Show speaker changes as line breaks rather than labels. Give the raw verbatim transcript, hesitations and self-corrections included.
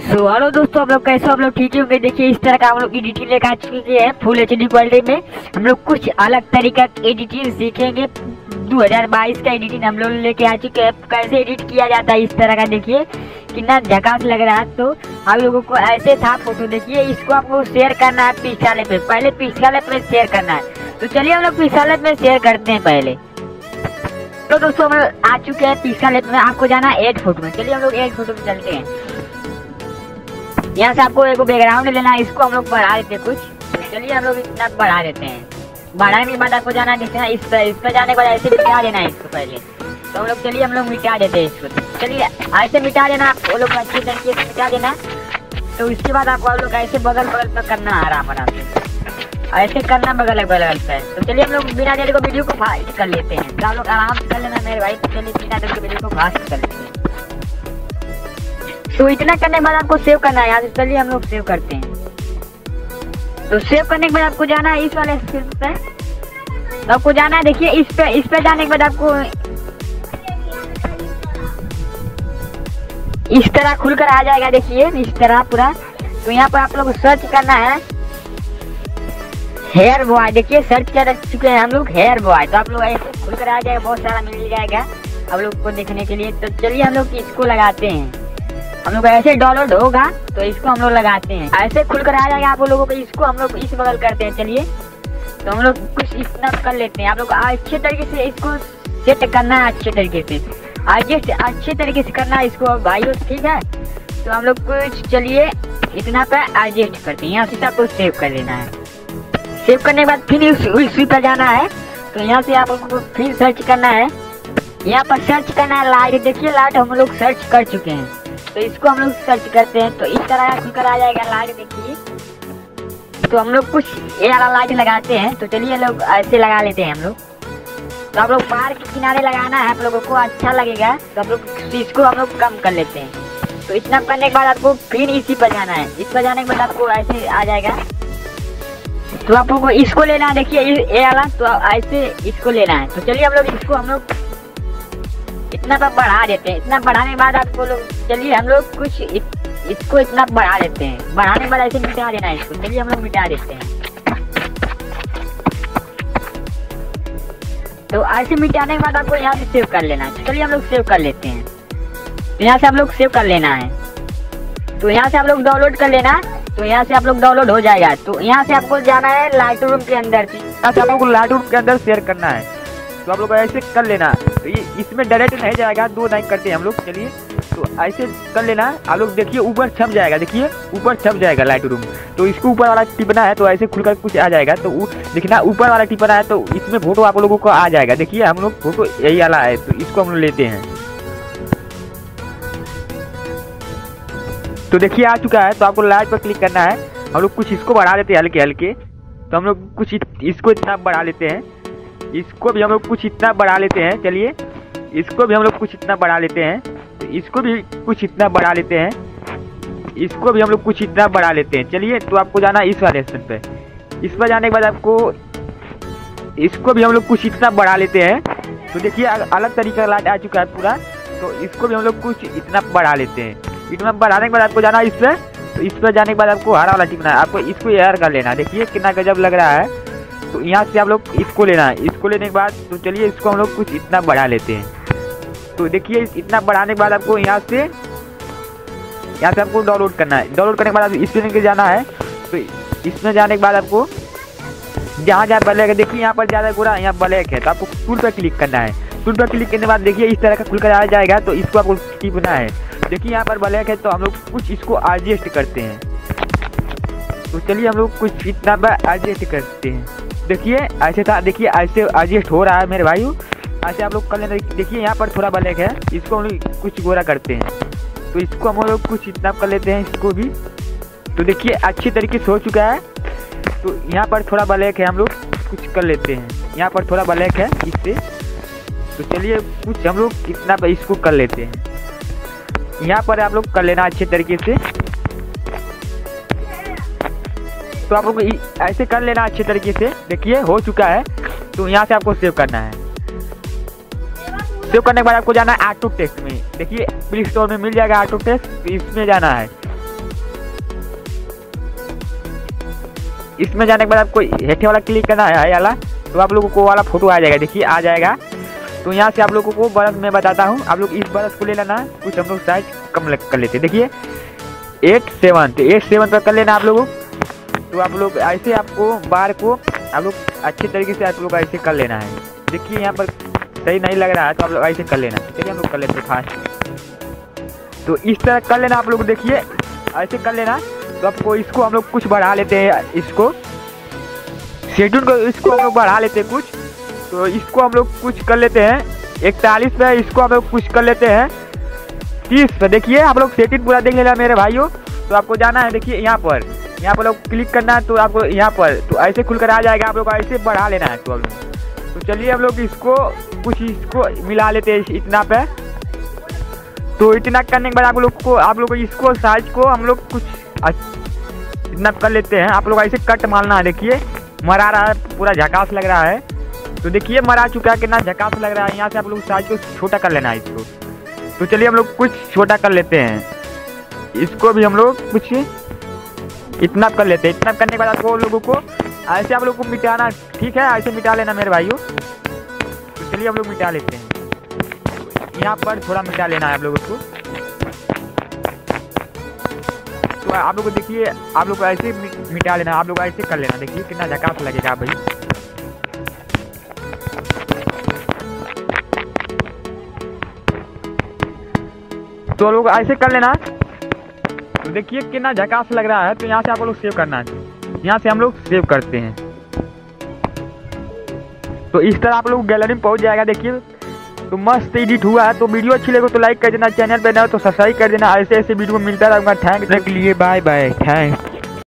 So hello दोस्तों, आप लोग कैसे हो? आप लोग ठीक होंगे। देखिए इस तरह का हम लोग एडिटिंग लेकर आ चुके हैं फुल एच डी क्वालिटी में। हम लोग कुछ अलग तरीका एडिटिंग सीखेंगे। दो हज़ार बाईस का एडिटिंग हम लोग लेके आ चुके हैं। कैसे एडिट किया जाता है इस तरह का, देखिए कितना झकास लग रहा है। तो आप लोगों को ऐसे था फोटो, देखिए इसको आपको शेयर करना है पिछले पे, पहले पिछले पे शेयर करना है। तो चलिए हम लोग पिछले पे शेयर करते हैं पहले। तो दोस्तों हम लोग आ चुके हैं पिछले में, आपको जाना है एड फोटो में। चलिए हम लोग एड फोटो में चलते हैं। यहाँ से आपको एक बैकग्राउंड लेना है, इसको हम लोग बढ़ा देते हैं कुछ। चलिए हम लोग इतना बढ़ा देते हैं। बढ़ाने के बाद आपको जाना है देखना इस पर, इस पर जाने के बाद ऐसे मिटा देना है इसको पहले। तो हम लोग चलिए हम लोग मिटा देते हैं इसको। चलिए ऐसे मिटा देना, वो लोग अच्छी तरीके से मिटा देना। तो इसके बाद आपको आप लोग ऐसे बगल बगल पर करना आराम आराम से, ऐसे करना बगल बगल पे। तो चलिए हम लोग बिना देरी को वीडियो को फास्ट कर लेते हैं। तो आप लोग आराम से कर लेना मेरे भाई। तो चलिए बिना देरी को वीडियो को फास्ट कर लेते हैं। तो इतना करने के बाद आपको सेव करना है यहाँ से। चलिए हम लोग सेव करते हैं। तो सेव करने के बाद आपको जाना है इस वाले स्क्रीन पे। तो आपको जाना है देखिए इस पे, इस पे जाने के बाद आपको इस तरह खुलकर आ जाएगा। देखिए इस तरह पूरा। तो यहाँ पर आप लोग सर्च करना है हेयर बॉय। देखिए सर्च कर चुके हैं हम लोग हेयर बॉय। तो आप लोग ऐसे खुलकर आ जाएगा, बहुत सारा मिल जाएगा आप लोग को देखने के लिए। तो चलिए हम लोग इसको लगाते हैं। हम लोग ऐसे डाउनलोड होगा तो इसको हम लोग लगाते हैं। ऐसे खुलकर आ जाएगा आप लोगों को। इसको हम लोग इस बगल करते हैं। चलिए तो हम लोग कुछ इतना कर लेते हैं। आप लोग अच्छे तरीके से इसको सेट करना है, अच्छे तरीके से एडजस्ट अच्छे तरीके से करना है इसको भाइयों, ठीक है। तो हम लोग कुछ चलिए इतना पे एडजस्ट करते हैं। यहाँ से आपको सेव कर लेना है। सेव करने के बाद फिर उसी पर जाना है। तो यहाँ से आप लोगों को फिर सर्च करना है। यहाँ पर सर्च करना है लाइट। देखिए लाइट हम लोग सर्च कर चुके हैं। तो इसको हम लोग सर्च करते हैं। तो इस तरह खुलकर आ जाएगा लाइट। देखिए तो हम लोग कुछ ये वाला लाइट लगाते हैं। तो चलिए लोग ऐसे लगा लेते हैं हम लोग। तो आप लोग पार्क के किनारे लगाना है, आप लोगों को अच्छा लगेगा। तो आप लोग इसको हम लोग कम कर लेते हैं। तो इतना करने के बाद आपको फिर इसी पर जाना है। इस पर जाने के बाद आपको ऐसे आ जाएगा। तो आप लोगों को इसको लेना है। देखिए ये वाला, तो ऐसे इसको लेना है। तो चलिए हम लोग इसको हम लोग इतना पर बढ़ा देते हैं। इतना बढ़ाने के बाद आपको लोग चलिए हम लोग कुछ इत, इसको इतना बढ़ा देते हैं। बढ़ाने के बाद ऐसे मिटा देना है इसको। चलिए हम लोग मिटा देते हैं। तो ऐसे मिटाने के बाद आपको यहाँ से सेव कर लेना है। चलिए हम लोग सेव कर लेते हैं। तो यहाँ से आप लोग सेव कर लेना है। तो यहाँ से आप लोग डाउनलोड कर लेना। तो यहाँ से आप लोग डाउनलोड हो जाएगा। तो यहाँ से आपको जाना है लाइट रूम के अंदर। यहाँ से आप लोग को लाइट रूम के अंदर शेयर करना है। तो आप लोग ऐसे कर लेना। तो ये इसमें डायरेक्ट नहीं जाएगा, दो लाइन करते हैं हम लोग। चलिए तो ऐसे कर लेना। आप लोग देखिए ऊपर छप जाएगा। देखिए ऊपर छप जाएगा लाइट रूम। तो इसको ऊपर वाला टिपना है। तो ऐसे खुलकर कुछ आ जाएगा। तो देखना ऊपर वाला टिपना है। तो इसमें फोटो आप लोगों को आ जाएगा। देखिए हम लोग फोटो यही वाला है। तो इसको हम लोग लेते हैं। तो देखिए आ चुका है। तो आपको लाइट पर क्लिक करना है। हम लोग कुछ इसको बढ़ा देते हैं हल्के हल्के। तो हम लोग कुछ इसको इतना बढ़ा लेते हैं। इसको भी हम लोग कुछ इतना बढ़ा लेते हैं। चलिए इसको भी हम लोग कुछ इतना बढ़ा लेते हैं। तो इसको भी कुछ इतना बढ़ा लेते हैं। इसको भी हम लोग कुछ इतना बढ़ा लेते हैं। चलिए तो आपको जाना इस वाले स्टेशन पे। इस पर जाने के बाद आपको इसको भी हम लोग कुछ इतना बढ़ा लेते हैं। तो देखिए अलग तरीके का लाइट आ चुका है पूरा। तो इसको भी हम लोग कुछ इतना बढ़ा लेते हैं। इतना बढ़ाने के बाद आपको जाना इस पर। तो इस पर जाने के बाद आपको हरा वाला टिपना है। आपको इसको एयर कर लेना। देखिए कितना गजब लग रहा है। तो यहाँ से आप लोग इसको लेना है। इसको लेने के बाद तो चलिए इसको हम लोग कुछ इतना बढ़ा लेते हैं। तो देखिए इतना बढ़ाने के बाद आपको यहाँ से यहाँ से आपको डाउनलोड करना है। डाउनलोड करने के बाद इसमें के जाना है। तो इसमें जाने के बाद आपको जहाँ जहाँ ब्लैक है, देखिए यहाँ पर ज़्यादा गोरा यहाँ ब्लैक है। तो आपको टूल पर क्लिक करना है। टूल पर क्लिक करने के बाद देखिए इस तरह का खुलकर आ जाएगा। तो इसको आपको टिपना है। देखिए यहाँ पर ब्लैक है। तो हम लोग कुछ इसको एडजस्ट करते हैं। तो चलिए हम लोग कुछ इतना पर एडजस्ट करते हैं। देखिए ऐसे था। देखिए ऐसे एडजस्ट हो रहा है मेरे भाइयों। ऐसे आप लोग कर लेना। देखिए यहाँ पर थोड़ा ब्लैक है। इसको हम लोग कुछ गोरा करते हैं। तो इसको हम लोग कुछ इतना कर लेते हैं इसको भी। तो देखिए अच्छी तरीके से हो चुका है। तो यहाँ पर थोड़ा ब्लैक है, हम लोग कुछ कर लेते हैं। यहाँ पर थोड़ा ब्लैक है इससे। तो चलिए कुछ हम लोग इतना पर इसको कर लेते हैं। यहाँ पर आप लोग कर लेना अच्छे तरीके से। तो आप लोग ऐसे कर लेना अच्छे तरीके से। देखिए हो चुका है। तो यहाँ से आपको सेव करना है। सेव करने के बाद आपको जाना है ऑटो टेक्स्ट में। देखिए प्ले स्टोर में मिल जाएगा ऑटो टेक्स्ट। तो इसमें जाना है। इसमें जाने के बाद आपको हेठे वाला क्लिक करना है वाला, तो आप लोगों को वाला फोटो आ जाएगा, देखिए आ जाएगा। तो यहाँ से आप लोगों को बरस मैं बताता हूँ, आप लोग इस बरस को ले लेना, कुछ हम लोग साइज कम कर लेते, देखिए एट सेवन, तो एट सेवन पर कर लेना आप लोगों। तो आप लोग ऐसे आपको बार को आप लोग अच्छे तरीके से आप लोग ऐसे कर लेना है। देखिए यहाँ पर सही नहीं लग रहा है तो आप लोग ऐसे कर लेना, चलिए हम लोग कर लेते फास्ट। तो इस तरह कर लेना आप लोग, देखिए ऐसे कर लेना। तो आपको इसको हम लोग कुछ बढ़ा लेते हैं, इसको शेड्यूल को इसको हम लोग बढ़ा लेते हैं कुछ। तो इसको हम लोग कुछ कर लेते हैं इकतालीस पे, इसको हम लोग कुछ कर लेते हैं तीस पे। देखिए आप लोग सेटिंग पूरा देख लेना मेरे भाइयों। तो आपको जाना है, देखिए यहाँ पर यहाँ पर लोग क्लिक करना है, तो आपको यहाँ पर तो ऐसे खुलकर आ जाएगा, आप लोग ऐसे बढ़ा लेना है। तो अब तो चलिए हम लोग इसको कुछ इसको मिला लेते हैं इतना पे। तो इतना करने के बाद आप लोग को आप लोग को इसको साइज को हम लोग कुछ इतना कर लेते हैं। आप लोग ऐसे कट मारना है, देखिए मरा रहा है, पूरा झकास लग रहा है। तो देखिए मरा चुका है, कितना झकास लग रहा है। यहाँ से आप लोग साइज को छोटा कर लेना है इसको। तो चलिए हम लोग कुछ छोटा कर लेते हैं, इसको भी हम लोग कुछ इतना कर लेते हैं। इतना करने के बाद आपको लोगों को ऐसे आप लोग को मिटाना, ठीक है, ऐसे मिटा लेना मेरे भाइयों। तो चलिए हम लोग मिटा लेते हैं, यहाँ पर थोड़ा मिटा लेना है आप लोगों को। तो आप लोग को देखिए आप लोग को ऐसे मिटा लेना, आप लोग ऐसे कर लेना, देखिए कितना झकास लगेगा भाई। तो लोग ऐसे कर लेना, तो देखिए कितना झकास लग रहा है। तो यहाँ से आप लोग सेव करना है, यहाँ से हम लोग सेव करते हैं। तो इस तरह आप लोग गैलरी में पहुँच जाएगा, देखिए तो मस्त एडिट हुआ है। तो वीडियो अच्छी लगे तो लाइक कर देना, चैनल पे नया तो सब्सक्राइब कर देना। ऐसे ऐसे वीडियो मिलता रहेगा। Thank you, bye bye, thanks.